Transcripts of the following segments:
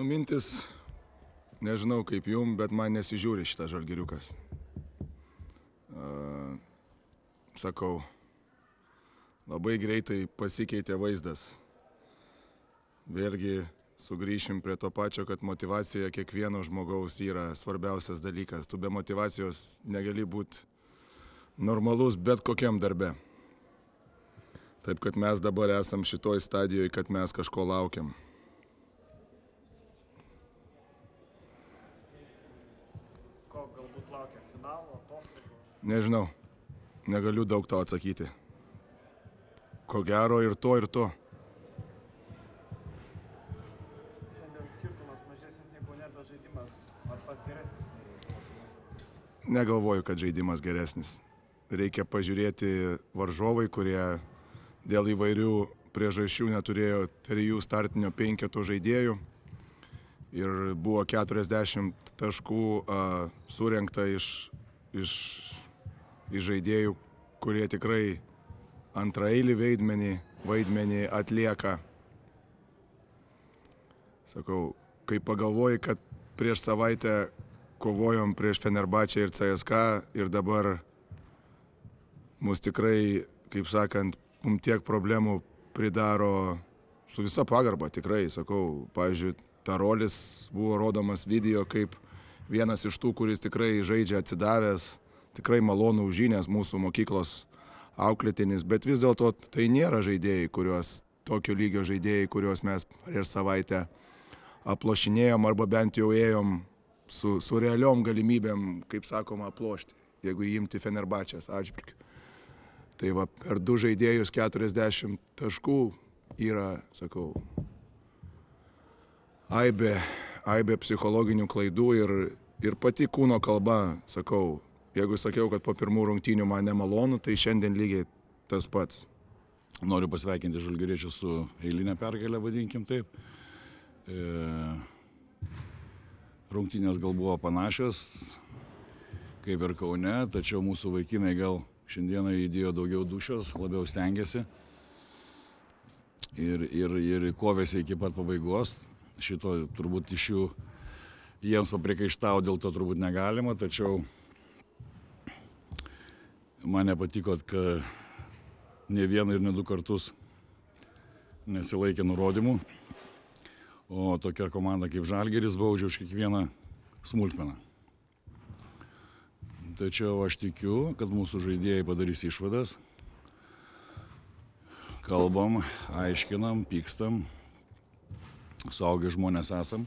mintis, nežinau kaip jum, bet man nesižiūri šitas Žalgiriukas. Sakau, labai greitai pasikeitė vaizdas. Vėlgi sugrįšim prie to pačio, kad motyvacija kiekvieno žmogaus yra svarbiausias dalykas. Tu be motyvacijos negali būti normalus bet kokiam darbe. Taip, kad mes dabar esam šitoj stadijoje, kad mes kažko laukiam. Ko galbūt laukia finalo, atostogų? Nežinau, negaliu daug to atsakyti. Ko gero ir to, ir to. Šiandien skirtumas mažesnis negu ne, bet žaidimas ar pas geresnis? Negalvoju, kad žaidimas geresnis. Reikia pažiūrėti varžovai, kurie dėl įvairių priežasčių neturėjo 3 startinio 5 žaidėjų. Ir buvo 40 taškų surinkta iš žaidėjų, kurie tikrai antraeilį vaidmenį atlieka. Sakau, kai pagalvoji, kad prieš savaitę kovojom prieš Fenerbahčę ir CSKA ir dabar mus tikrai, kaip sakant, tiek problemų pridaro su visa pagarba, tikrai, sakau, pavyzdžiui, Tarolis buvo rodomas video kaip vienas iš tų, kuris tikrai žaidžia atsidavęs, tikrai malonų užžinęs mūsų mokyklos auklėtinis, bet vis dėlto tai nėra žaidėjai, tokio lygio žaidėjai, kuriuos mes prieš savaitę aplošinėjom arba bent jau ėjom su realiom galimybėm, kaip sakoma, aplošti, jeigu įimti Fenerbahčės atžvilgiu. Tai va, per 2 žaidėjus 40 taškų yra, sakau, aibė psichologinių klaidų ir pati kūno kalba, sakau, jeigu sakiau, kad po pirmų rungtynių man nemalonu, tai šiandien lygiai tas pats. Noriu pasveikinti žalgiriečius su eilinė pergalė, vadinkim taip. Rungtynės gal buvo panašios, kaip ir Kaune, tačiau mūsų vaikinai gal šiandieną įdėjo daugiau dūšios, labiau stengiasi ir kovėsi iki pat pabaigos. Šito turbūt iš jų jiems papriekaištauti dėl to turbūt negalima, tačiau man nepatiko, kad ne vieną ir ne 2 kartus nesilaikė nurodymų, o tokia komanda kaip Žalgiris baudžia už kiekvieną smulkmeną. Tačiau aš tikiu, kad mūsų žaidėjai padarys išvadas. Kalbam, aiškinam, pykstam. Suaugę žmonės esam.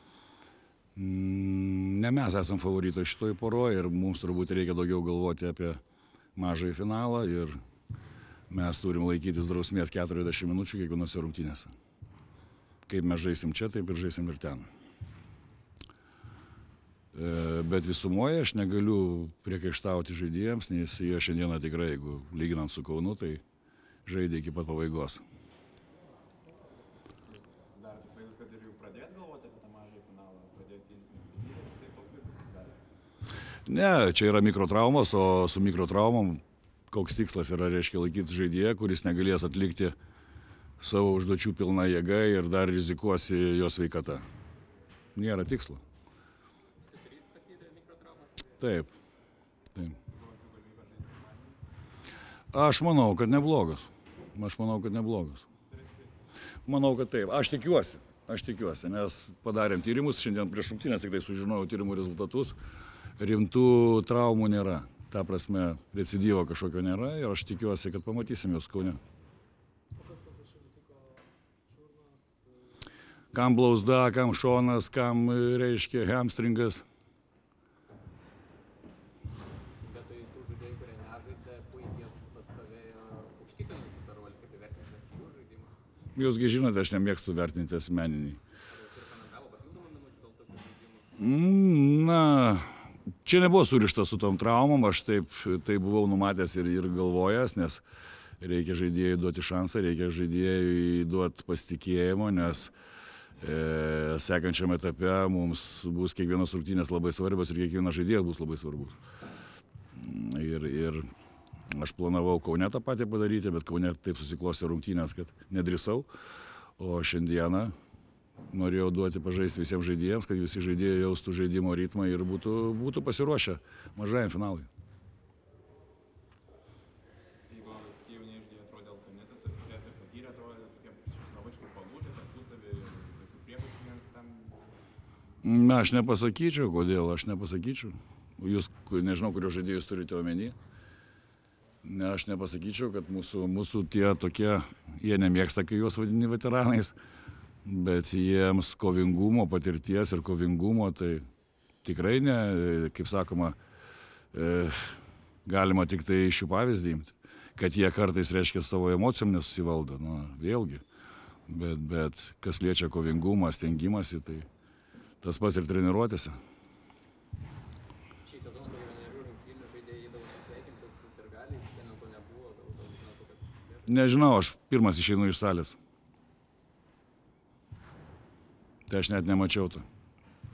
Ne mes esam favorito šitoj poroje ir mums turbūt reikia daugiau galvoti apie mažąjį finalą ir mes turim laikytis drausmės 40 minučių kiekvienose rungtynėse. Kaip mes žaisim čia, taip ir žaisim ir ten. Bet visumoje aš negaliu priekaištauti žaidėjams, nes jie šiandieną tikrai, jeigu lyginant su Kaunu, tai žaidė iki pat pabaigos. Jūs darote vaizdas, kad ir jau pradėt galvoti apie tą mažąjį finalą, pradėt ilsinti, tai toks vaizdas susidarė? Ne, čia yra mikrotraumos, o su mikrotraumom koks tikslas yra, reiškia, laikyti žaidėją, kuris negalės atlikti savo užduočių pilna jėga ir dar rizikuosi jo sveikata. Nėra tikslo. Taip. Aš manau, kad neblogas. Manau, kad taip. Aš tikiuosi, nes padarėm tyrimus, šiandien prieš rungtynes tik tai sužinojau tyrimų rezultatus. Rimtų traumų nėra. Ta prasme, recidyvo kažkokio nėra ir aš tikiuosi, kad pamatysim juos Kaune. Kam blauzda, kam šonas, kam, reiškia, hamstringas. Jūsgi žinote, aš nemėgstu vertinti asmeninį. Na, čia nebuvo surišta su tom traumom, aš taip buvau numatęs ir galvojęs, nes reikia žaidėjui duoti šansą, reikia žaidėjui duoti pasitikėjimo, nes sekančiam etape mums bus kiekvienos rungtynės labai svarbios ir kiekvienas žaidėjas bus labai svarbus. Ir aš planavau Kaune tą patį padaryti, bet Kaune taip susiklostė rungtynės, kad nedrįsau. O šiandieną norėjau duoti pažaisti visiems žaidėjams, kad visi žaidėjai jaustų žaidimo ritmą ir būtų pasiruošę mažajam finalui. Jeigu tie jaunieji žaidėjai atrodė alkani, tai patyrę atrodė tokie psichologiškai palūžę tarpusavį, tokių priekaištų vienam kitam. Na, aš nepasakyčiau, kodėl, aš nepasakyčiau. Jūs, nežinau, kurios žaidėjus turite omeny. Ne, aš nepasakyčiau, kad mūsų tie tokie, jie nemėgsta, kai juos vadini veteranais, bet jiems kovingumo, patirties ir kovingumo, tai tikrai ne, kaip sakoma, galima tik tai iš jų pavyzdį imti. Kad jie kartais, reiškia, savo emocijom nesusivaldo, nu, vėlgi. Bet kas liečia kovingumą, stengimąsi, tai tas pats ir treniruotėse. Šį sezoną po vienerių rungtynių žaidėjai įdavo pasveikinti su sirgaliais, šiandien to nebuvo, gal žinot kokias. Nežinau, aš pirmas išeinu iš salės. Tai aš net nemačiau to.